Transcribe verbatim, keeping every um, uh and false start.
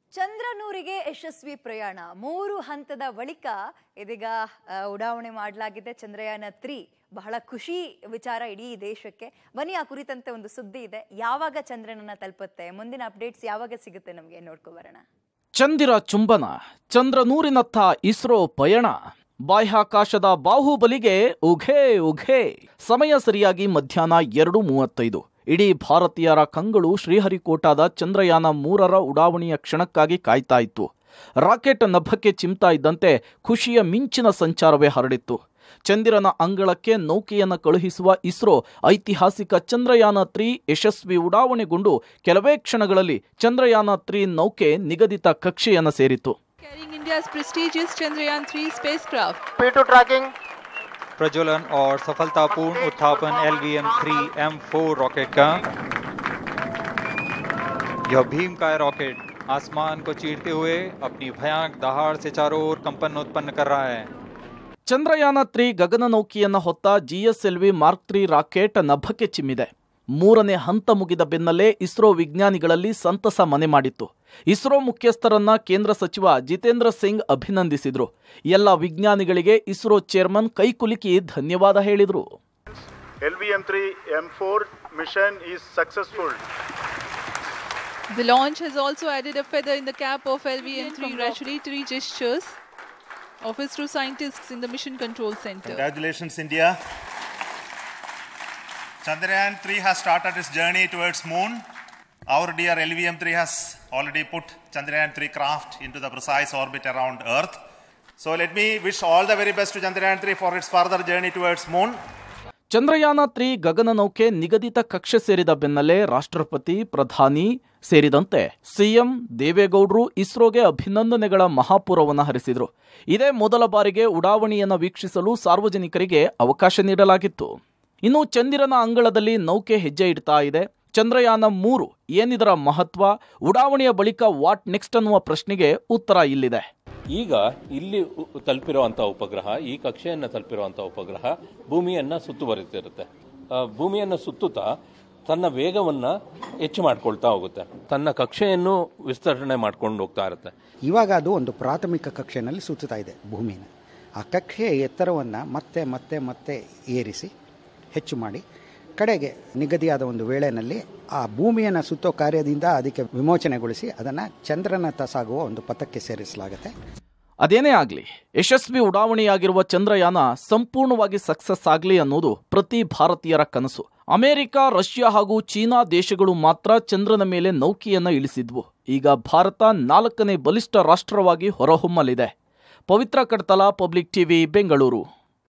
ಚಂದ್ರನೂರಿಗೆ ಯಶಸ್ವಿ ಪ್ರಯಾಣ ಮೂರು ಹಂತದ ಬಳಿಕ ಇದೀಗ ಉಡಾವಣೆ ಮಾಡಲಾಗಿದೆ ಚಂದ್ರಯಾನ ಮೂರು. ಬಹಳ ಖುಷಿ ವಿಚಾರ ಇಡೀ ದೇಶಕ್ಕೆ. ಬನ್ನಿ ಆ ಕುರಿತಂತೆ ಒಂದು ಸುದ್ದಿ ಇದೆ. ಯಾವಾಗ ಚಂದ್ರನನ್ನ ತಲುಪುತ್ತೆ, ಮುಂದಿನ ಅಪ್ಡೇಟ್ಸ್ ಯಾವಾಗ ಸಿಗುತ್ತೆ ನಮಗೆ ನೋಡ್ಕೊ ಬರೋಣ. ಚಂದಿರ ಚುಂಬನ, ಚಂದ್ರನೂರಿನತ್ತ ಇಸ್ರೋ ಪಯಣ, ಬಾಹ್ಯಾಕಾಶದ ಬಾಹುಬಲಿಗೆ ಉಘೇ ಉಘೇ. ಸಮಯ ಸರಿಯಾಗಿ ಮಧ್ಯಾಹ್ನ ಎರಡು ಮೂವತ್ತೈದು. ಇಡೀ ಭಾರತೀಯರ ಕಂಗಳು ಶ್ರೀಹರಿಕೋಟಾದ ಚಂದ್ರಯಾನ ಮೂರರ ಉಡಾವಣೆಯ ಕ್ಷಣಕ್ಕಾಗಿ ಕಾಯ್ತಾ ಇತ್ತು. ರಾಕೆಟ್ ನಭಕ್ಕೆ ಚಿಮ್ತಾ ಇದ್ದಂತೆ ಖುಷಿಯ ಮಿಂಚಿನ ಸಂಚಾರವೇ ಹರಡಿತ್ತು. ಚಂದಿರನ ಅಂಗಳಕ್ಕೆ ನೌಕೆಯನ್ನು ಕಳುಹಿಸುವ ಇಸ್ರೋ ಐತಿಹಾಸಿಕ ಚಂದ್ರಯಾನ ಮೂರು ಯಶಸ್ವಿ ಉಡಾವಣೆಗೊಂಡು ಕೆಲವೇ ಕ್ಷಣಗಳಲ್ಲಿ ಚಂದ್ರಯಾನ ಮೂರು ನೌಕೆ ನಿಗದಿತ ಕಕ್ಷೆಯನ್ನು ಸೇರಿತು. प्रज्वलन और सफलतापूर्ण उत्थापन L V M three M four rocket का। यह भीमकाय रॉकेट आसमान को चीरते हुए अपनी भयानक दहाड़ से चारों ओर कंपन उत्पन्न कर रहा है. ಚಂದ್ರಯಾನ ಮೂರು ಗಗನ ನೌಕೆಯನ್ನು ಹೊತ್ತ ಜಿಎಸ್ಎಲ್ವಿ ಮಾರ್ಕ್ ಮೂರು ರಾಕೆಟ್ ನಭಕ್ಕೆ ಚಿಮ್ಮಿದೆ. ಮೂರನೇ ಹಂತ ಮುಗಿದ ಬೆನ್ನಲ್ಲೇ ಇಸ್ರೋ ವಿಜ್ಞಾನಿಗಳಲ್ಲಿ ಸಂತಸ ಮನೆ ಮಾಡಿತ್ತು. ಇಸ್ರೋ ಮುಖ್ಯಸ್ಥರನ್ನ ಕೇಂದ್ರ ಸಚಿವ ಜಿತೇಂದ್ರ ಸಿಂಗ್ ಅಭಿನಂದಿಸಿದ್ರು. ಎಲ್ಲ ವಿಜ್ಞಾನಿಗಳಿಗೆ ಇಸ್ರೋ ಚೇರ್ಮನ್ ಕೈಕುಲುಕಿ ಧನ್ಯವಾದ ಹೇಳಿದ್ರು. L V M three M four mission is successful. The launch has also added a feather in the cap of L V M three congratulatory gestures of ISRO scientists in the Mission Control Center. Congratulations, India. Chandrayaan three has started its journey towards moon. Our dear L V M three has already put Chandrayaan three craft into the precise orbit around Earth. So let me wish all the very best to Chandrayaan three for its further journey towards moon. Chandrayaan ಮೂರು ಗಗನ ನೌಕೆ ನಿಗದಿತ ಕಕ್ಷೆ ಸೇರಿದ ಬೆನ್ನಲ್ಲೇ ರಾಷ್ಟ್ರಪತಿ, ಪ್ರಧಾನಿ ಸೇರಿದಂತೆ CM ದೇವೇಗೌಡರು ಇಸ್ರೋಗೆ ಅಭಿನಂದನೆಗಳ ಮಹಾಪೂರವನ್ನು ಹರಿಸಿದರು. ಇದೇ ಮೊದಲ ಬಾರಿಗೆ ಉಡಾವಣೆಯನ್ನು ವೀಕ್ಷಿಸಲು ಸಾರ್ವಜನಿಕರಿಗೆ ಅವಕಾಶ ನೀಡಲಾಗಿತ್ತು. ಇನ್ನು ಚಂದಿರನ ಅಂಗಳದಲ್ಲಿ ನೌಕೆ ಹೆಜ್ಜೆ ಇಡ್ತಾ ಇದೆ. ಚಂದ್ರಯಾನ ಮೂರು ಏನಿದರ ಮಹತ್ವ, ಉಡಾವಣೆಯ ಬಳಿಕ ವಾಟ್ ನೆಕ್ಸ್ಟ್ ಅನ್ನುವ ಪ್ರಶ್ನೆಗೆ ಉತ್ತರ ಇಲ್ಲಿದೆ. ಈಗ ಇಲ್ಲಿ ತಲುಪಿರುವಂಥ ಉಪಗ್ರಹ, ಈ ಕಕ್ಷೆಯನ್ನು ತಲುಪಿರುವಂಥ ಉಪಗ್ರಹ ಭೂಮಿಯನ್ನು ಸುತ್ತುವರಿತಿರುತ್ತೆ. ಭೂಮಿಯನ್ನು ಸುತ್ತುತ್ತಾ ತನ್ನ ವೇಗವನ್ನು ಹೆಚ್ಚು ಮಾಡ್ಕೊಳ್ತಾ ಹೋಗುತ್ತೆ. ತನ್ನ ಕಕ್ಷೆಯನ್ನು ವಿಸ್ತರಣೆ ಮಾಡ್ಕೊಂಡು ಹೋಗ್ತಾ ಇರುತ್ತೆ. ಇವಾಗ ಅದು ಒಂದು ಪ್ರಾಥಮಿಕ ಕಕ್ಷೆಯಲ್ಲಿ ಸುತ್ತುತ್ತಾ ಇದೆ ಭೂಮಿನ. ಆ ಕಕ್ಷೆಯ ಎತ್ತರವನ್ನು ಮತ್ತೆ ಮತ್ತೆ ಮತ್ತೆ ಏರಿಸಿ ಹೆಚ್ಚು ಮಾಡಿ ಕಡೆಗೆ ನಿಗದಿಯಾದ ಒಂದು ವೇಳೆಯಲ್ಲಿ ಆ ಭೂಮಿಯನ್ನು ಸುತ್ತೋ ಕಾರ್ಯದಿಂದ ಅದಕ್ಕೆ ವಿಮೋಚನೆಗೊಳಿಸಿ ಅದನ್ನು ಚಂದ್ರನತ್ತ ಸಾಗುವ ಒಂದು ಪಥಕ್ಕೆ ಸೇರಿಸಲಾಗುತ್ತೆ. ಅದೇನೇ ಆಗಲಿ, ಯಶಸ್ವಿ ಉಡಾವಣೆಯಾಗಿರುವ ಚಂದ್ರಯಾನ ಸಂಪೂರ್ಣವಾಗಿ ಸಕ್ಸಸ್ ಆಗಲಿ ಅನ್ನೋದು ಪ್ರತಿ ಭಾರತೀಯರ ಕನಸು. ಅಮೆರಿಕ, ರಷ್ಯಾ ಹಾಗೂ ಚೀನಾ ದೇಶಗಳು ಮಾತ್ರ ಚಂದ್ರನ ಮೇಲೆ ನೌಕೆಯನ್ನು ಇಳಿಸಿದ್ವು. ಈಗ ಭಾರತ ನಾಲ್ಕನೇ ಬಲಿಷ್ಠ ರಾಷ್ಟ್ರವಾಗಿ ಹೊರಹೊಮ್ಮಲಿದೆ. Pavitra Kadtala, Public TV, Bengaluru.